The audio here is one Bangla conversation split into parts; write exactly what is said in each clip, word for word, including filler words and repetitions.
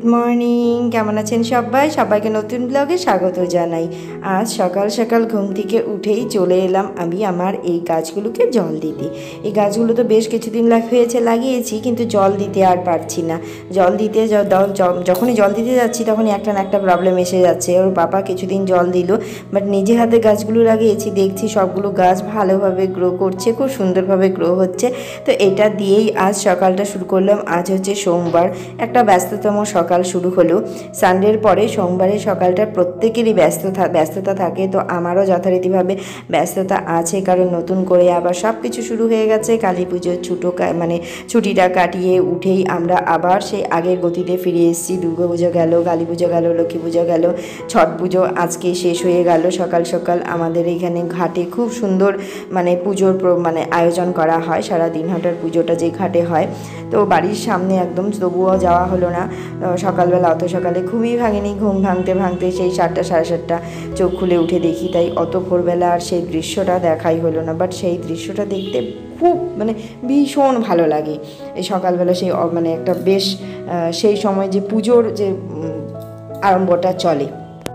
মর্নিং, কেমন আছেন সবাই? সবাইকে নতুন ব্লগে স্বাগত জানাই। আজ সকাল সকাল ঘুম থেকে উঠেই চলে এলাম আমি আমার এই গাছগুলোকে জল দিতে। এই গাছগুলো তো বেশ কিছুদিন হয়েছে লাগিয়েছি, কিন্তু জল দিতে আর পারছি না। জল দিতে যখনই জল দিতে যাচ্ছি তখনই একটা না একটা প্রবলেম এসে যাচ্ছে। ওর বাবা কিছুদিন জল দিল, বাট নিজে হাতে গাছগুলো লাগিয়েছি, দেখছি সবগুলো গাছ ভালোভাবে গ্রো করছে, খুব সুন্দরভাবে গ্রো হচ্ছে। তো এটা দিয়েই আজ সকালটা শুরু করলাম। আজ হচ্ছে সোমবার, একটা ব্যস্ততম সকাল শুরু হলো। সানডের পরে সোমবারের সকালটা প্রত্যেকেরই ব্যস্ততা ব্যস্ততা থাকে, তো আমারও যথারীতিভাবে ব্যস্ততা আছে, কারণ নতুন করে আবার সব কিছু শুরু হয়ে গেছে। কালী পুজোর ছুটো মানে ছুটিটা কাটিয়ে উঠেই আমরা আবার সেই আগের গতিতে ফিরে এসেছি। দুর্গা পুজো গেল, কালী পুজো গেল, লক্ষ্মী পুজো গেল, ছট পুজো আজকে শেষ হয়ে গেল। সকাল সকাল আমাদের এখানে ঘাটে খুব সুন্দর মানে পুজোর মানে আয়োজন করা হয়। সারা দিন হাটার পুজোটা যে ঘাটে হয়, তো বাড়ির সামনে একদম, তবুও যাওয়া হলো না। সকালবেলা অত সকালে ঘুমই ভাঙেনি, ঘুম ভাঙতে ভাঙতে সেই সাতটা সাড়ে সাতটা চোখ খুলে উঠে দেখি, তাই অত ভোরবেলা আর সেই দৃশ্যটা দেখাই হলো না। বাট সেই দৃশ্যটা দেখতে খুব মানে ভীষণ ভালো লাগে। এই সকালবেলা সেই মানে একটা বেশ সেই সময় যে পুজোর যে আরম্ভটা চলে।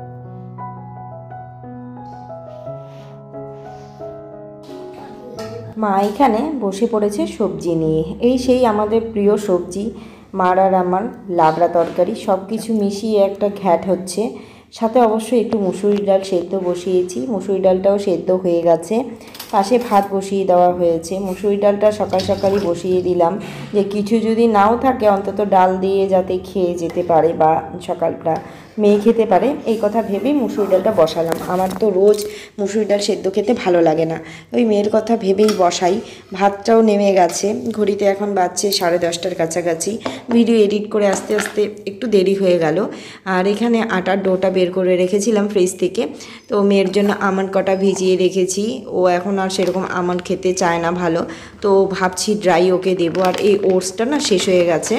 মা এখানে বসে পড়েছে সবজি নিয়ে। এই সেই আমাদের প্রিয় সবজি, মার আর আমার লাবড়া তরকারি, সব কিছু মিশিয়ে একটা ঘ্যাট হচ্ছে। সাথে অবশ্যই একটু মুসুরি ডাল সেদ্ধ বসিয়েছি, মুসুরি ডালটাও সেদ্ধ হয়ে গেছে। পাশে ভাত বসিয়ে দেওয়া হয়েছে। মুসুরি ডালটা সকাল সকালই বসিয়ে দিলাম, যে কিছু যদি নাও থাকে অন্তত ডাল দিয়ে যাতে খেয়ে যেতে পারে বা সকালটা মেয়ে খেতে পারে, এই কথা ভেবেই মুসুরি ডালটা বসালাম। আমার তো রোজ মুসুরি ডাল সেদ্ধ খেতে ভালো লাগে না, ওই মেয়ের কথা ভেবেই বসাই। ভাতটাও নেমে গেছে, ঘড়িতে এখন বাজছে সাড়ে দশটার কাছাকাছি। ভিডিও এডিট করে আস্তে আস্তে একটু দেরি হয়ে গেল। আর এখানে আটার ডোটা বের করে রেখেছিলাম ফ্রিজ থেকে, তো মেয়ের জন্য আমন্ড কটা ভিজিয়ে রেখেছি। ও এখন আর সেরকম আমন্ড খেতে চায় না ভালো, তো ভাবছি ড্রাই ওকে দেবো। আর এই ওটসটা না শেষ হয়ে গেছে,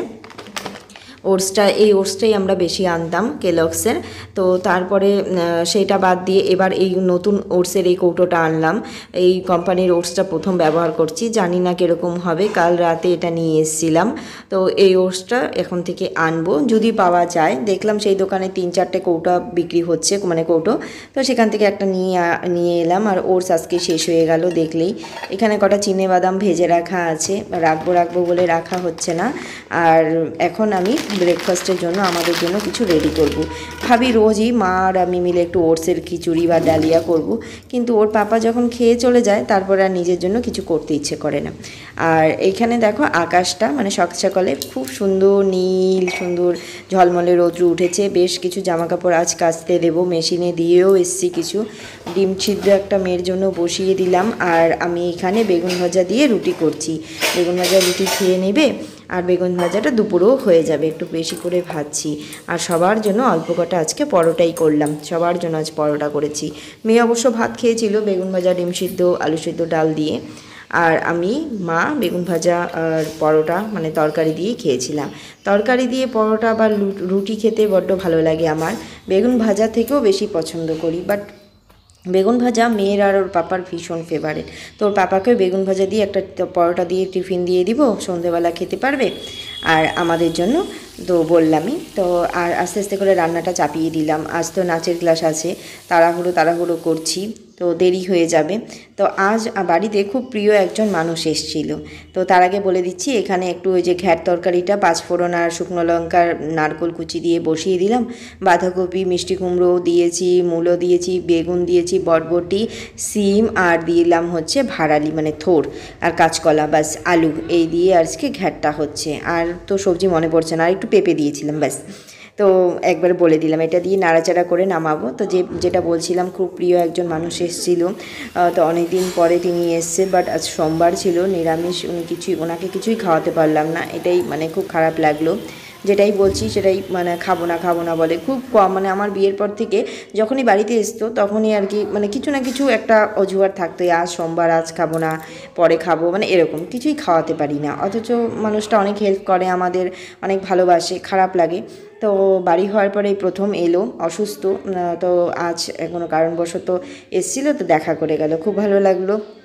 ওটসটা এই ওটসটাই আমরা বেশি আনতাম কেলগসের। তো তারপরে সেইটা বাদ দিয়ে এবার এই নতুন ওটসের এই কৌটোটা আনলাম। এই কোম্পানির ওটসটা প্রথম ব্যবহার করছি, জানি না কীরকম হবে। কাল রাতে এটা নিয়ে এসেছিলাম, তো এই ওটসটা এখন থেকে আনবো যদি পাওয়া যায়। দেখলাম সেই দোকানে তিন চারটে কৌটা বিক্রি হচ্ছে, মানে কৌটো, তো সেখান থেকে একটা নিয়ে নিয়ে এলাম। আর ওটস আজকে শেষ হয়ে গেল দেখলেই। এখানে কটা চিনে বাদাম ভেজে রাখা আছে, রাখবো রাখবো বলে রাখা হচ্ছে না। আর এখন আমি ব্রেকফাস্টের জন্য আমাদের জন্য কিছু রেডি করব। ভাবি রোজই মা আর আমি মিলে একটু ওটসের খিচুড়ি বা ডালিয়া করব, কিন্তু ওর পাপা যখন খেয়ে চলে যায় তারপরে আর নিজের জন্য কিছু করতে ইচ্ছে করে না। আর এইখানে দেখো আকাশটা মানে সকাল সকালে খুব সুন্দর নীল, সুন্দর ঝলমলে রৌদ্র উঠেছে। বেশ কিছু জামাকাপড় আজ কাচতে দেবো, মেশিনে দিয়েও এসছি কিছু। ডিম ছিদ্র একটা মেয়ের জন্য বসিয়ে দিলাম। আর আমি এখানে বেগুন ভাজা দিয়ে রুটি করছি। বেগুন ভাজা রুটি খেয়ে নেবে, আর বেগুন ভাজাটা দুপুরেও হয়ে যাবে, একটু বেশি করে ভাজছি। আর সবার জন্য অল্প কটা আজকে পরোটাই করলাম, সবার জন্য আজ পরোটা করেছি। মেয়ে অবশ্য ভাত খেয়েছিল বেগুন ভাজা, ডিম সিদ্ধ, আলু সিদ্ধ, ডাল দিয়ে। আর আমি মা বেগুন ভাজা আর পরোটা মানে তরকারি দিয়ে খেয়েছিলাম। তরকারি দিয়ে পরোটা বা রুটি খেতে বড্ড ভালো লাগে আমার, বেগুন ভাজা থেকেও বেশি পছন্দ করি। বাট বেগুন ভাজা মেয়ের আর ওর পাপার ভীষণ ফেভারিট, তো ওর পাপাকে বেগুন ভাজা দিয়ে একটা পরোটা দিয়ে টিফিন দিয়ে দিব, সন্ধেবেলা খেতে পারবে। আর আমাদের জন্য তো বললামই তো। আর আস্তে আস্তে করে রান্নাটা চাপিয়ে দিলাম। আজ তো নাচের ক্লাস আছে, তাড়াহুড়ো তাড়াহুড়ো করছি, তো দেরি হয়ে যাবে। তো আজ বাড়িতে খুব প্রিয় একজন মানুষ এসেছিল, তো তার আগে বলে দিচ্ছি এখানে একটু ওই যে ঘ্যাট তরকারিটা পাঁচফোড়ন আর শুকনো লঙ্কার নারকোল কুচি দিয়ে বসিয়ে দিলাম। বাঁধাকপি, মিষ্টি কুমড়ো দিয়েছি, মূলো দিয়েছি, বেগুন দিয়েছি, বটবটি, সিম, আর দিলাম হচ্ছে ভাড়ালি মানে থোড়, আর কাঁচকলা, ব্যাস আলু, এই দিয়ে আজকে ঘ্যাটটা হচ্ছে। আর তো সবজি মনে পড়ছে না, আর একটু পেঁপে দিয়েছিলাম, ব্যাস। তো একবার বলে দিলাম এটা দিয়ে নাড়াচাড়া করে নামাবো। তো যে যেটা বলছিলাম, খুব প্রিয় একজন মানুষ এসেছিলো, তো অনেক দিন পরে তিনি এসছে। বাট আজ সোমবার ছিল, নিরামিষ, উনি কিছুই ওনাকে কিছুই খাওয়াতে পারলাম না, এটাই মানে খুব খারাপ লাগলো। যেটাই বলছি সেটাই মানে খাবো না খাবো না বলে খুব কম, মানে আমার বিয়ের পর থেকে যখনই বাড়িতে আসতো তখনই আর কি মানে কিছু না কিছু একটা অজুহাত থাকতো, আজ সোমবার, আজ খাবো না, পরে খাবো, মানে এরকম কিছুই খাওয়াতে পারি না। অথচ মানুষটা অনেক হেল্প করে আমাদের, অনেক ভালোবাসে, খারাপ লাগে। তো বাড়ি হওয়ার পরেই প্রথম এলো, অসুস্থ, তো আজ কোনো কারণবশত এসেছিলো, তো দেখা করে গেল, খুব ভালো লাগলো।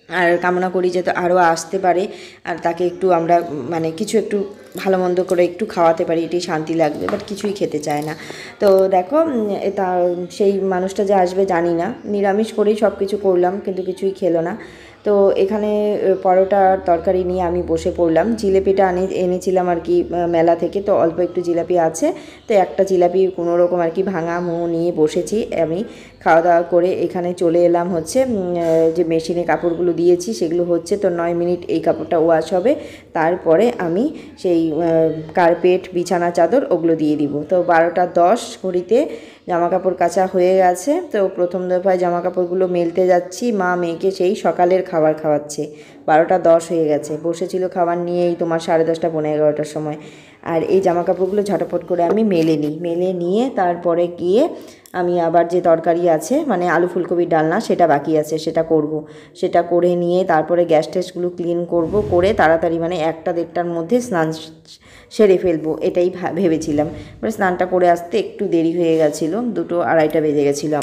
আর কামনা করি যে তো আরও আসতে পারে, আর তাকে একটু আমরা মানে কিছু একটু ভালো মন্দ করে একটু খাওয়াতে পারি, এটাই শান্তি লাগবে। বাট কিছুই খেতে চায় না। তো দেখো তা সেই মানুষটা যে আসবে জানি না, নিরামিষ করেই সব কিছু করলাম, কিন্তু কিছুই খেলো না। তো এখানে পরোটা আর তরকারি নিয়ে আমি বসে পড়লাম। জিলেপিটা আনি এনেছিলাম আর কি মেলা থেকে, তো অল্প একটু জিলাপি আছে, তো একটা জিলাপি কোনো রকম আর কি ভাঙা মুখ নিয়ে বসেছি আমি। খাওয়া দাওয়া করে এখানে চলে এলাম হচ্ছে যে মেশিনে কাপড়গুলো দিয়েছি সেগুলো হচ্ছে, তো নয় মিনিট এই কাপড়টা ওয়াশ হবে, তারপরে আমি সেই কার্পেট বিছানা চাদর ওগুলো দিয়ে দিব। তো বারোটা দশ ঘড়িতে জামা কাপড় কাচা হয়ে গেছে। তো প্রথম দফায় জামা কাপড়গুলো মেলতে যাচ্ছি, মা মেয়েকে সেই সকালের খাবার খাওয়াচ্ছে। বারোটা দশ হয়ে গেছে, বসেছিল খাবার নিয়েই তোমার সাড়ে দশটা পনেরো এগারোটার সময়। আর এই জামা কাপড়গুলো ঝটপট করে আমি মেলে নিই, মেলে নিয়ে তারপরে গিয়ে আমি আবার যে তরকারি আছে মানে আলু ফুলকপির ডালনা সেটা বাকি আছে সেটা করব। সেটা করে নিয়ে তারপরে গ্যাস ট্যাসগুলো ক্লিন করব, করে তাড়াতাড়ি মানে একটা দেড়টার মধ্যে স্নান সেরে ফেলবো, এটাই ভেবেছিলাম। মানে স্নানটা করে আসতে একটু দেরি হয়ে গেছিলো, দুটো আড়াইটা বেজে গেছিলো।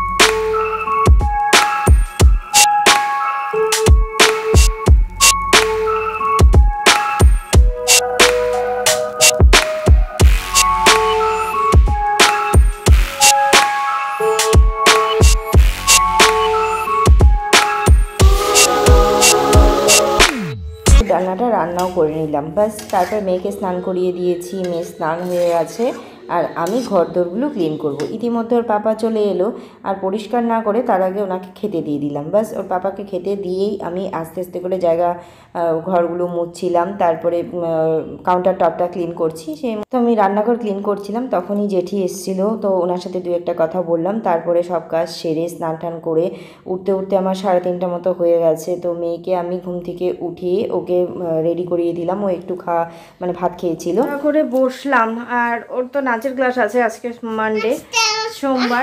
ডালনাটা রান্নাও করে নিলাম, ব্যাস। তারপর মেয়েকে স্নান করিয়ে দিয়েছি, মেয়ে স্নান হয়ে গেছে, আর আমি ঘর দোরগুলো ক্লিন করব। ইতিমধ্যে ওর পাপা চলে এলো, আর পরিষ্কার না করে তার আগে ওনাকে খেতে দিয়ে দিলাম। ব্যাস ওর পাপাকে খেতে দিয়েই আমি আস্তে আস্তে করে জায়গা ঘরগুলো মুছছিলাম, তারপরে কাউন্টার টপটা ক্লিন করছি। সেই তো আমি রান্নাঘর ক্লিন করছিলাম, তখনই জেঠি এসেছিলো, তো ওনার সাথে দু একটা কথা বললাম। তারপরে সব কাজ সেরে স্নান টান করে উঠতে উঠতে আমার সাড়ে তিনটা মতো হয়ে গেছে। তো মেয়েকে আমি ঘুম থেকে উঠিয়ে ওকে রেডি করিয়ে দিলাম, ও একটু খা মানে ভাত খেয়েছিল। করে বসলাম, আর ওর তো নাচের ক্লাস আছে আজকে মানডে, সোমবার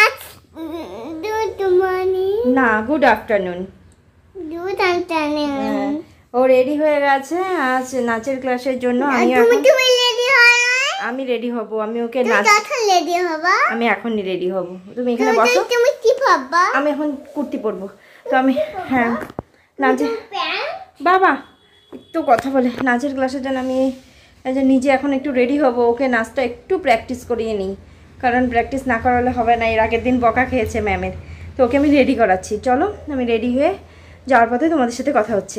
না, গুড আফটারনুন। Good afternoon. ও রেডি হয়ে গেছে আজ নাচের ক্লাসের জন্য। আমি এখন আমি রেডি হব, আমি ওকে নাচ রেডি হব, আমি এখনই রেডি হব। তুমি এখানে বসো, তুমি কি পরবা? আমি এখন কুর্তি পরবো। তো আমি হ্যাঁ নাচে বাবা একটু কথা বলে নাচের ক্লাসের জন্য আমি নিজে এখন একটু রেডি হব, ওকে নাচটা একটু প্র্যাকটিস করিয়ে নিই, কারণ প্র্যাকটিস না করালে হবে না। এর আগের দিন বকা খেয়েছে ম্যামের, তো ওকে আমি রেডি করাচ্ছি। চলো আমি রেডি হয়ে যাওয়ার পথে তোমাদের সাথে কথা হচ্ছে।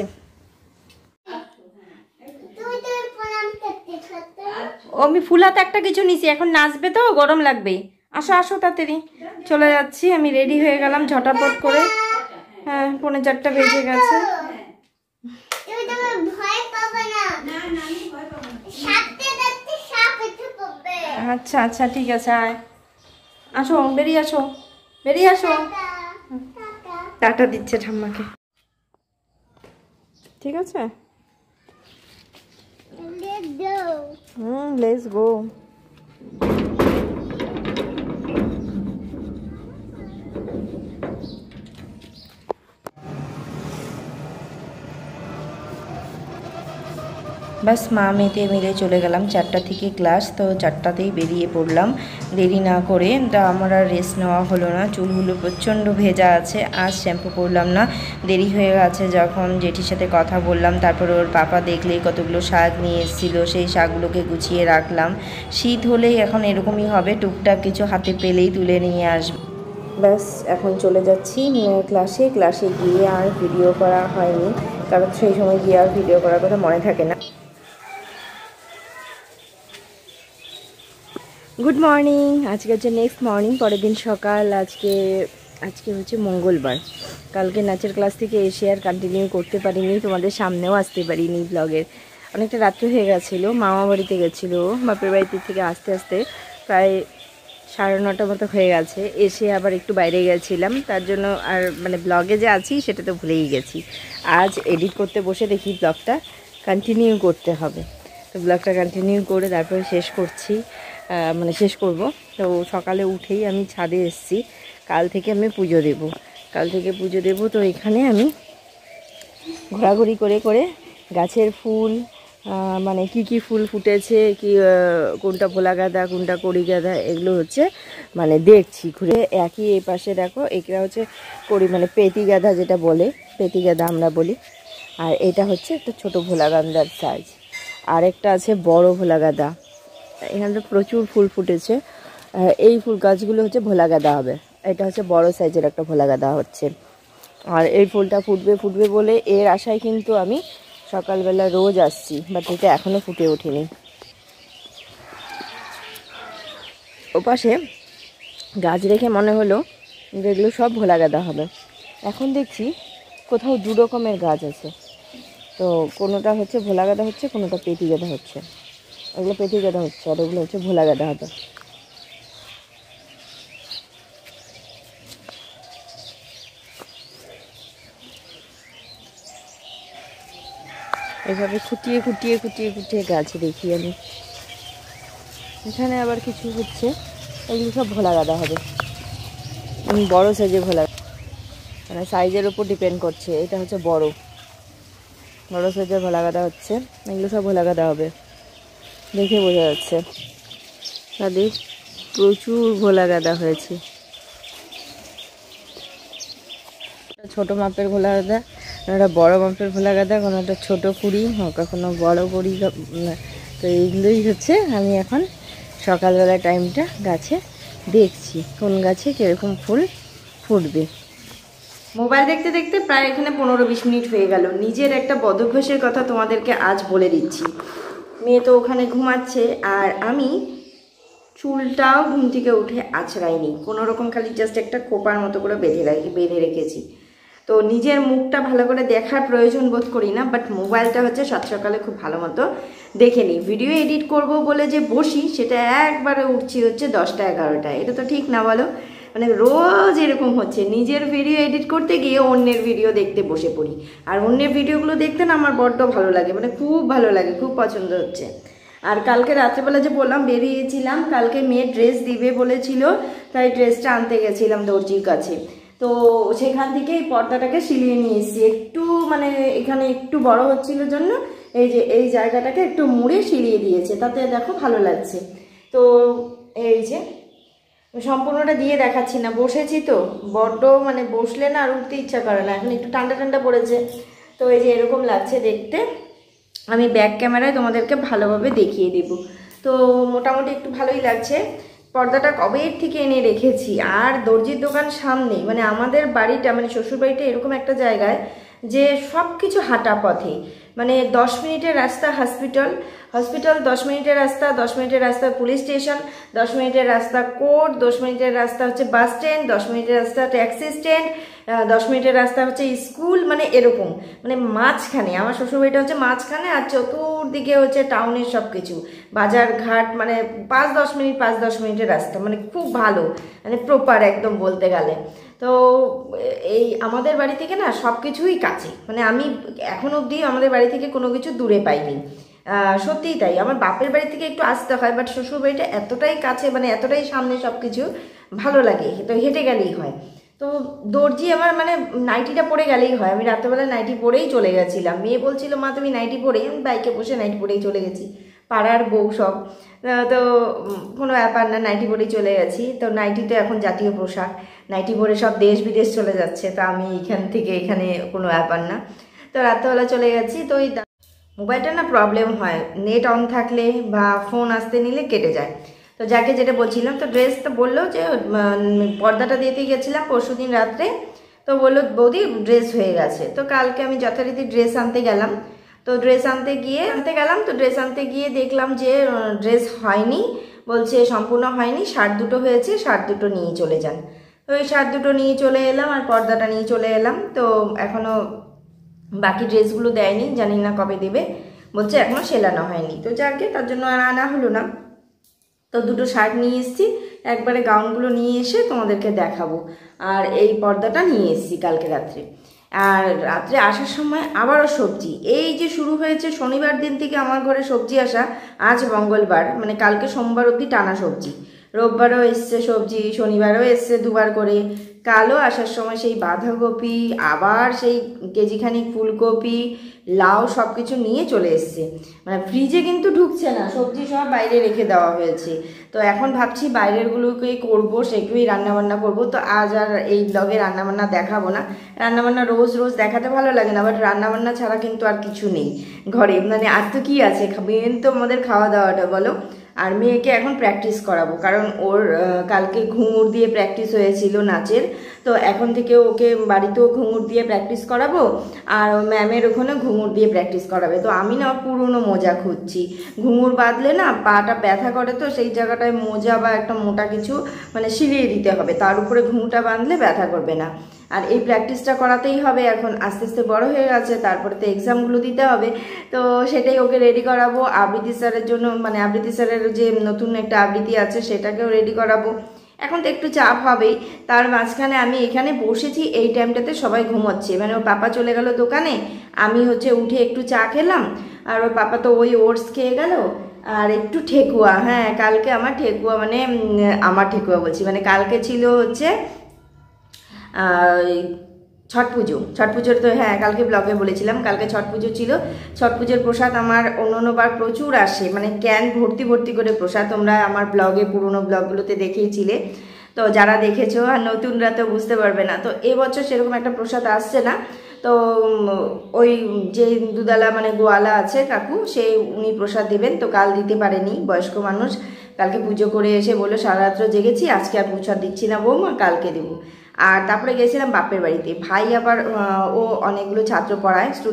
ও আমি ফুল হাতে একটা কিছু নিছি, এখন নাচবে তো গরম লাগবে। আসো আসো তাড়াতাড়ি চলে যাচ্ছি। আমি রেডি হয়ে গেলাম ঝটাপট করে, হ্যাঁ পৌনে চারটা বেজে গেছে। আচ্ছা আচ্ছা ঠিক আছে, আয় আসো, বেরিয়ে আসো বেরিয়ে আসো। টাটা দিচ্ছে ঠাম্মাকে, ঠিক আছে। হুম লেটস গো। বাস মা মেয়েতে মিলে চলে গেলাম, চারটা থেকে ক্লাস, তো চারটাতেই বেরিয়ে পড়লাম দেরি না করে। তা আমার আর রেস্ট নেওয়া হলো না, চুলগুলো প্রচণ্ড ভেজা আছে, আজ শ্যাম্পু করলাম না, দেরি হয়ে গেছে। যখন জেঠির সাথে কথা বললাম, তারপরে ওর পাপা দেখলেই কতগুলো শাক নিয়ে এসেছিলো, সেই শাকগুলোকে গুছিয়ে রাখলাম। শীত হলেই এখন এরকমই হবে, টুকটাক কিছু হাতে পেলেই তুলে নিয়ে আসবে। ব্যাস এখন চলে যাচ্ছি ক্লাসে। ক্লাসে গিয়ে আর ভিডিও করা হয়নি, কারণ সেই সময় গিয়ে আর ভিডিও করার কথা মনে থাকে না। গুড মর্নিং, আজকে হচ্ছে নেক্সট মর্নিং, পরের দিন সকাল। আজকে আজকে হচ্ছে মঙ্গলবার। কালকে নাচের ক্লাস থেকে এসে আর কন্টিনিউ করতে পারিনি, তোমাদের সামনেও আসতে পারিনি ব্লগের, অনেকটা রাত্রে হয়ে গেছিলো। মামা বাড়িতে গেছিলো, বাপের বাড়িতে থেকে আস্তে আস্তে প্রায় সাড়ে নটা মতো হয়ে গেছে। এসে আবার একটু বাইরে গেছিলাম, তার জন্য আর মানে ব্লগে যে আছি সেটা তো ভুলেই গেছি। আজ এডিট করতে বসে দেখি ব্লগটা কন্টিনিউ করতে হবে, তো ব্লগটা কন্টিনিউ করে তারপরে শেষ করছি, মানে শেষ করব। তো সকালে উঠেই আমি ছাদে এসেছি, কাল থেকে আমি পুজো দেব, কাল থেকে পুজো দেব। তো এখানে আমি ঘোরাঘুরি করে করে গাছের ফুল মানে কি কি ফুল ফুটেছে, কি কোনটা ভোলা গাঁদা কোনটা কড়ি গাঁদা এগুলো হচ্ছে মানে দেখছি ঘুরে। একই এই পাশে দেখো, এটা হচ্ছে কড়ি মানে পেতি গাঁদা যেটা বলে, পেতি গাঁদা আমরা বলি। আর এটা হচ্ছে একটা ছোটো ভোলা গাঁদার সাইজ, আর একটা আছে বড় ভোলা গাঁদা। এখানে তো প্রচুর ফুল ফুটেছে। এই ফুল গাছগুলো হচ্ছে ভোলা গাঁদা হবে। এটা হচ্ছে বড় সাইজের একটা ভোলা গাঁদা হচ্ছে। আর এই ফুলটা ফুটবে ফুটবে বলে এর আশায় কিন্তু আমি সকালবেলা রোজ আসছি, বাট এটা এখনও ফুটে ওঠেনি। ওপাশে গাছ রেখে মনে হলো যেগুলো সব ভোলা গাঁদা হবে। এখন দেখছি কোথাও দু রকমের গাছ আছে, তো কোনোটা হচ্ছে ভোলা গাঁদা হচ্ছে, কোনোটা পেটি গাঁদা হচ্ছে। ওগুলো পেটি গাঁদা হচ্ছে আর ওগুলো হচ্ছে ভোলা গাঁদা হবে। এভাবে খুঁটিয়ে খুঁটিয়ে খুঁটিয়ে খুঁটিয়ে গাছ দেখি আমি। এখানে আবার কিছু হচ্ছে, এগুলো সব ভোলা গাঁদা হবে, বড় সাইজের ভোলা, মানে সাইজের উপর ডিপেন্ড করছে। এটা হচ্ছে বড় বড় সাইজের ভোলা গাঁদা হচ্ছে, এগুলো সব ভোলা গাঁদা হবে, দেখে বোঝা যাচ্ছে। তাদের প্রচুর ভোলা গাঁদা হয়েছে। ছোট মাপের ভোলা গাঁদা, কোনোটা বড় মাপের ভোলা গাঁদা, কোনোটা ছোটো কুড়ি, কখনো বড় কুড়ি। তো এইগুলোই হচ্ছে আমি এখন সকালবেলা টাইমটা গাছে দেখছি কোন গাছে কীরকম ফুল ফুটবে। মোবাইল দেখতে দেখতে প্রায় এখানে পনেরো বিশ মিনিট হয়ে গেল। নিজের একটা বদভ্যাসের কথা তোমাদেরকে আজ বলে দিচ্ছি। মেয়ে তো ওখানে ঘুমাচ্ছে, আর আমি চুলটাও ঘুম থেকে উঠে আছড়াইনি, কোনো রকম খালি জাস্ট একটা খোপার মতো করে বেঁধে রাখি বেঁধে রেখেছি। তো নিজের মুখটা ভালো করে দেখার প্রয়োজন বোধ করি না, বাট মোবাইলটা হচ্ছে সাত সকালে খুব ভালো মতো দেখে নিই। ভিডিও এডিট করব বলে যে বসি, সেটা একবারে উঠছি হচ্ছে দশটা এগারোটায়। এটা তো ঠিক না বলো? মানে রোজ এরকম হচ্ছে, নিজের ভিডিও এডিট করতে গিয়ে অন্যের ভিডিও দেখতে বসে পড়ি। আর অন্যের ভিডিওগুলো দেখতে না আমার বড্ড ভালো লাগে, মানে খুব ভালো লাগে, খুব পছন্দ হচ্ছে। আর কালকে রাত্রেবেলা যে বললাম বেরিয়েছিলাম, কালকে মেয়ে ড্রেস দিবে বলেছিল, তাই ড্রেসটা আনতে গেছিলাম দর্জির কাছে। তো সেখান থেকে এই পর্দাটাকে সিলিয়ে নিয়ে এসেছি। একটু মানে এখানে একটু বড় হচ্ছিল জন্য এই যে এই জায়গাটাকে একটু মুড়ে সিলিয়ে দিয়েছে, তাতে দেখো ভালো লাগছে। তো এই যে সম্পূর্ণটা দিয়ে দেখাচ্ছি না, বসেছি তো বড্ড মানে বসলে না আর উঠতে ইচ্ছা করে না, এখন একটু ঠান্ডা ঠান্ডা পড়েছে। তো এই যে এরকম লাগছে দেখতে। আমি ব্যাক ক্যামেরায় তোমাদেরকে ভালোভাবে দেখিয়ে দেব। তো মোটামুটি একটু ভালোই লাগছে। পর্দাটা কবে থেকে এনে রেখেছি, আর দর্জির দোকান সামনে, মানে আমাদের বাড়িটা মানে শ্বশুর বাড়িটা এরকম একটা জায়গায় যে সব কিছু হাঁটা পথে, মানে দশ মিনিটের রাস্তা হসপিটাল, হসপিটাল দশ মিনিটের রাস্তা, দশ মিনিটের রাস্তা পুলিশ স্টেশন, দশ মিনিটের রাস্তা কোর্ট, দশ মিনিটের রাস্তা হচ্ছে বাস স্ট্যান্ড, দশ মিনিটের রাস্তা ট্যাক্সি স্ট্যান্ড, দশ মিনিটের রাস্তা হচ্ছে স্কুল, মানে এরকম মানে মাঝখানে আমার শ্বশুরবাড়িটা হচ্ছে মাঝখানে, আর চতুর্দিকে হচ্ছে টাউনের সব কিছু বাজার ঘাট, মানে পাঁচ দশ মিনিট পাঁচ দশ মিনিটের রাস্তা, মানে খুব ভালো, মানে প্রপার একদম বলতে গেলে। তো এই আমাদের বাড়ি থেকে না সব কিছুই কাছে, মানে আমি এখন অবধি আমাদের বাড়ি থেকে কোনো কিছু দূরে পাইনি। সত্যিই তাই, আমার বাপের বাড়ি থেকে একটু আসতে হয়, বাট শ্বশুর বাড়িটা এতটাই কাছে, মানে এতটাই সামনে, সব কিছু ভালো লাগে, তো হেঁটে গেলেই হয়। তো দর্জি আমার মানে নাইটিটা পরে গেলেই হয়। আমি রাত্রেবেলা নাইটি পরেই চলে গেছিলাম, মেয়ে বলছিল মা তুমি নাইটি পরেই, আমি বাইকে বসে নাইটি পরেই চলে গেছি, পাড়ার বউ সব, তো কোনো ব্যাপার না, নাইটি পরেই চলে গেছি। তো নাইটি তো এখন জাতীয় পোশাক, নাইটি পরে সব দেশ বিদেশ চলে যাচ্ছে, তো আমি এখান থেকে এখানে কোনো ব্যাপার না। তো রাত্রেবেলা চলে গেছি। তো ওই মোবাইলটা না প্রবলেম হয়, নেট অন থাকলে বা ফোন আসতে নিলে কেটে যায়। তো যাকে যেটা বলছিলাম, তো ড্রেস তো বললো যে পর্দাটা দিতে গেছিলাম পরশু দিন রাত্রে, তো বললো বৌদি ড্রেস হয়ে গেছে। তো কালকে আমি যথারীতি ড্রেস আনতে গেলাম। তো ড্রেস আনতে গিয়ে আনতে গেলাম তো ড্রেস আনতে গিয়ে দেখলাম যে ড্রেস হয়নি, বলছে সম্পূর্ণ হয়নি, শার্ট দুটো হয়েছে, শার্ট দুটো নিয়ে চলে যান। তো ওই শার্ট দুটো নিয়ে চলে এলাম আর পর্দাটা নিয়ে চলে এলাম। তো এখনও বাকি ড্রেসগুলো দেয়নি, জানি না কবে দেবে, বলছে এখনও সেলানো হয়নি। তো যাকে তার জন্য আর আনা হলো না। তো দুটো শার্ট নিয়ে এসেছি, একবারে গাউনগুলো নিয়ে এসে তোমাদেরকে দেখাবো। আর এই পর্দাটা নিয়ে এসেছি কালকে রাত্রে। আর রাত্রে আসার সময় আবারও সবজি, এই যে শুরু হয়েছে শনিবার দিন থেকে আমার ঘরে সবজি আসা, আজ মঙ্গলবার, মানে কালকে সোমবার অবধি টানা সবজি। রোববারও এসছে সবজি, শনিবারও এসছে দুবার করে। কালও আসার সময় সেই বাঁধাকপি, আবার সেই কেজিখানিক ফুলকপি, লাউ সব কিছু নিয়ে চলে এসছে। মানে ফ্রিজে কিন্তু ঢুকছে না, সবজি সব বাইরে রেখে দেওয়া হয়েছে। তো এখন ভাবছি বাইরেরগুলোকেই করবো, সেগুলোই রান্নাবান্না করবো। তো আজ আর এই ব্লগে রান্নাবান্না দেখাবো না। রান্নাবান্না রোজ রোজ দেখাতে ভালো লাগে না, বাট রান্নাবান্না ছাড়া কিন্তু আর কিছু নেই ঘরে। মানে আর তো কী আছে, মেন তো আমাদের খাওয়া দাওয়াটা, বলো। আর মেয়েকে এখন প্র্যাকটিস করাবো, কারণ ওর কালকে ঘুঙুর দিয়ে প্র্যাকটিস হয়েছিল নাচের। তো এখন থেকে ওকে বাড়িতেও ঘুঙুর দিয়ে প্র্যাকটিস করাবো, আর ম্যামের ওখানে ঘুঙুর দিয়ে প্র্যাকটিস করাবে। তো আমি না পুরনো মোজা খুঁজছি। ঘুঙুর বাঁধলে না পাটা ব্যথা করে, তো সেই জায়গাটায় মোজা বা একটা মোটা কিছু মানে সিলিয়ে দিতে হবে, তার উপরে ঘুঙুরটা বাঁধলে ব্যথা করবে না। আর এই প্র্যাকটিসটা করাতেই হবে, এখন আস্তে আস্তে বড় হয়ে গেছে, তারপরে তো এক্সামগুলো দিতে হবে। তো সেটাই ওকে রেডি করাবো। আবৃত্তি স্যারের জন্য, মানে আবৃত্তি স্যারের যে নতুন একটা আবৃত্তি আছে সেটাকেও রেডি করাবো। এখন তো একটু চাপ হবেই। তার মাঝখানে আমি এখানে বসেছি, এই টাইমটাতে সবাই ঘুমোচ্ছে, মানে ওর পাপা চলে গেল দোকানে, আমি হচ্ছে উঠে একটু চা খেলাম, আর ওর পাপা তো ওই ওটস খেয়ে গেল, আর একটু ঠেকুয়া। হ্যাঁ, কালকে আমার ঠেকুয়া, মানে আমার ঠেকুয়া বলছি, মানে কালকে ছিল হচ্ছে ছট পুজো। ছট পুজোর তো হ্যাঁ কালকে ব্লগে বলেছিলাম, কালকে ছট পুজো ছিল। ছট পুজোর প্রসাদ আমার অন্য অন্যবার প্রচুর আসে, মানে ক্যান ভর্তি ভর্তি করে প্রসাদ। তোমরা আমার ব্লগে, পুরোনো ব্লগগুলোতে দেখেইছিলে, তো যারা দেখেছো, আর নতুনরা তো বুঝতে পারবে না। তো এবছর সেরকম একটা প্রসাদ আসছে না। তো ওই যে দুদালা মানে গোয়ালা আছে কাকু, সে উনি প্রসাদ দেবেন। তো কাল দিতে পারেনি, বয়স্ক মানুষ, কালকে পুজো করে এসে বললো সারা রাত্র জেগেছি, আজকে আর প্রসাদ দিচ্ছি না বৌমা, কালকে দেবো। আর তারপরে গেছিলাম বাপের বাড়িতে। ভাই আবার ও অনেকগুলো ছাত্র পড়ায়,